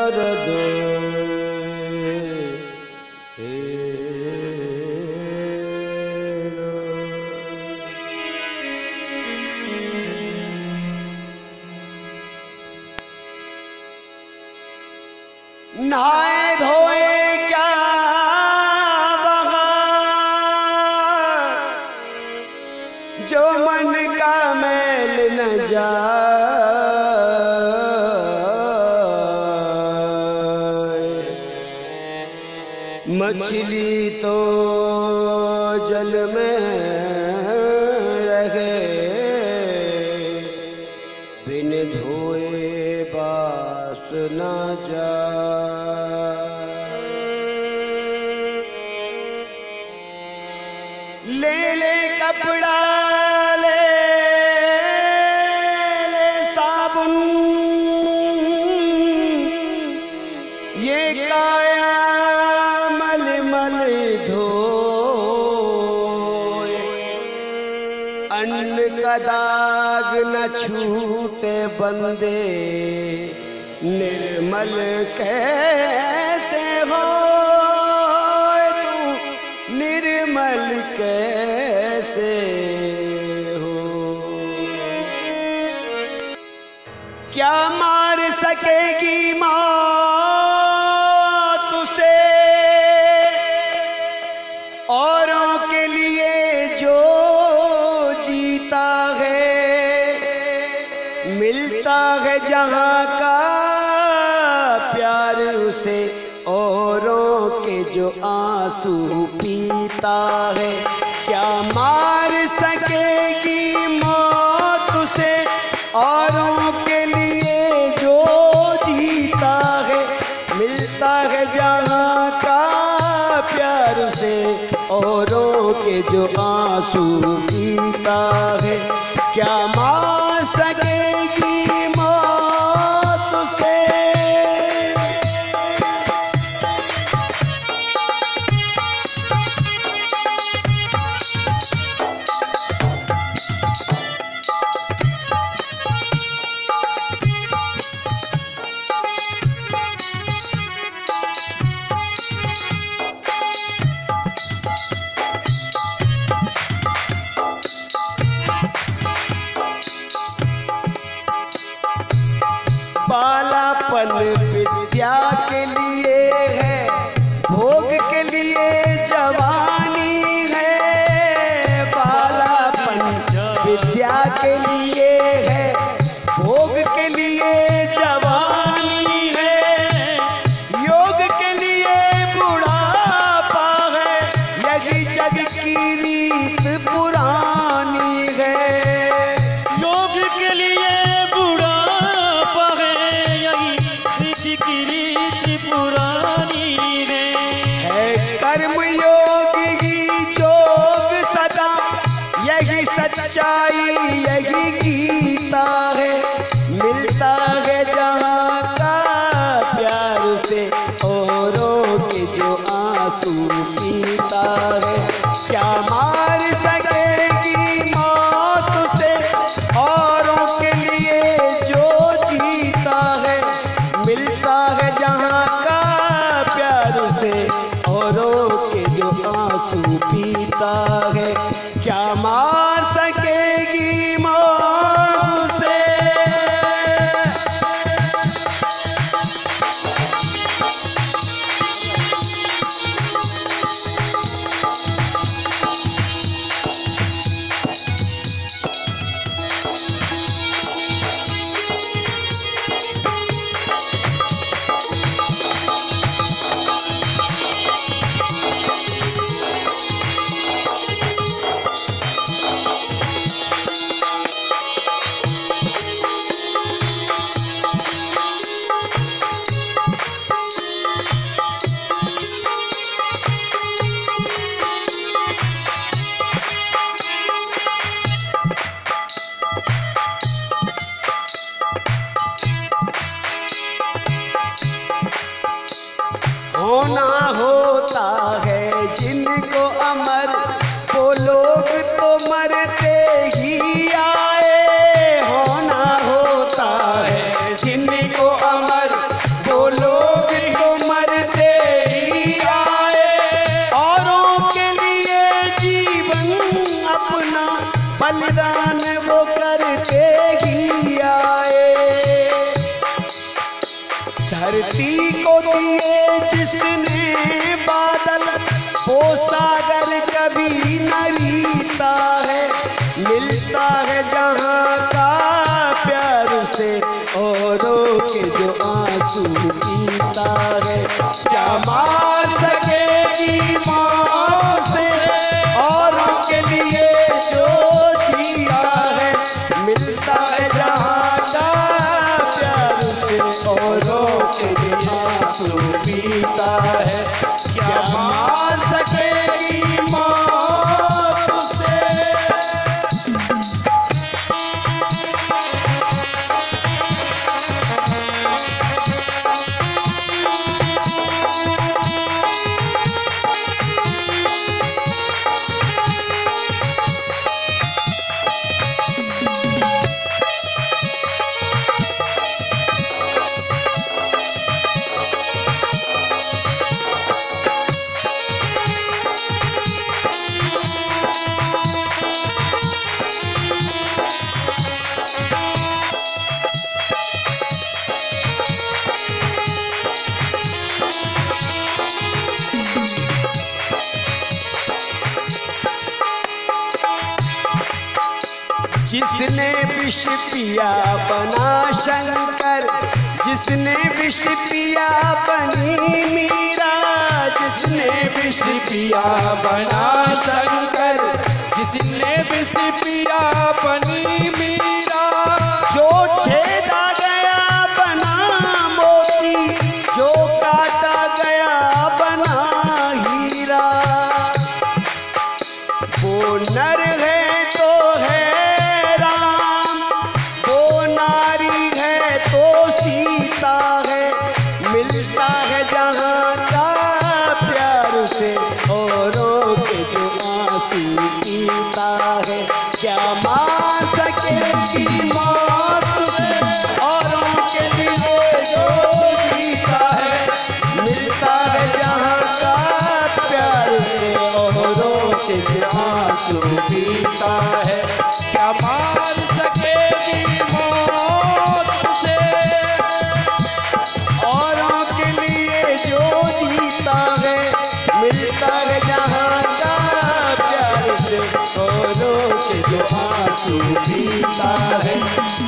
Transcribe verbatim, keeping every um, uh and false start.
दर्द नहाए धोए क्या बहार, जो मन का मैल न जाए। मछली तो जल में रहे, बिन धोए बास न जाए। ले ले कपड़ा ले ले साबुन, ये काया मल मल धोए। अन्न का दाग न छूटे बंदे, निर्मल कैसे हो तू, निर्मल कैसे हो। क्या मार सकेगी मौत उसे, औरों के लिए जो जीता है। मिलता है जहां का प्यार उसे, औरों के जो आंसू पीता है। क्या मार सकेगी मौत उसे, औरों के लिए जो जीता है। मिलता है जहां का प्यार उसे, औरों के जो आंसू पीता है। क्या मार सकेगी मौत उसे। बालापन विद्या के लिए है, भोग के लिए जवानी है। बालापन विद्या के लिए है, भोग के लिए जवानी है। योग के लिए बुढ़ापा है, यही जग की रीत पुरानी है। योग के लिए पुरानी है। है कर्म योग ही जोग सदा, यही सच्चाई यही गीता है। मिलता है जहां का प्यार से, औरों के जो आंसू पीता है। क्या मार सकेगी मौत से, औरों के लिए जो जीता है। मिलता है जहां का प्यार से, औरों के जो आंसू पीता है। क्या मार सकेगी मौत से। होना होता है जिनको अमर, वो लोग तो मरते ही आए। होना होता है जिनको अमर, वो लोग को दिए जिसने बादल, वो सागर कभी न रीता है। मिलता है जहाँ का प्यार से, औरों के जो आंसू पीता है। क्या मार सकेगी मौत से, औरों के लिए जो जीता है। मिलता है जहाँ का प्यार से, औरों के जो आंसू पीता है। क्या मार सकेगी मौत से। जिसने विष पिया बना शंकर, जिसने विष पिया बनी मीरा। जिसने विष पिया बना शंकर, जिसने विष पिया बनी मीरा। जो छेदा गया बना मोती, जो काटा गया बना हीरा। वो नर है तो है राम, वो नारी है तो सीता है। मिलता है जहाँ का प्यार से, औरों के जो आंसू पीता है। क्या मार सकेगी मौत से, औरों के लिए जो जीता है। मिलता है जहाँ का प्यार से, औरों के जो आंसू पीता है। क्या मार सकेगी मौत से, औरों के लिए जो जीता है। मिलता है जहाँ का प्यार से, औरों के जो आंसू पीता है।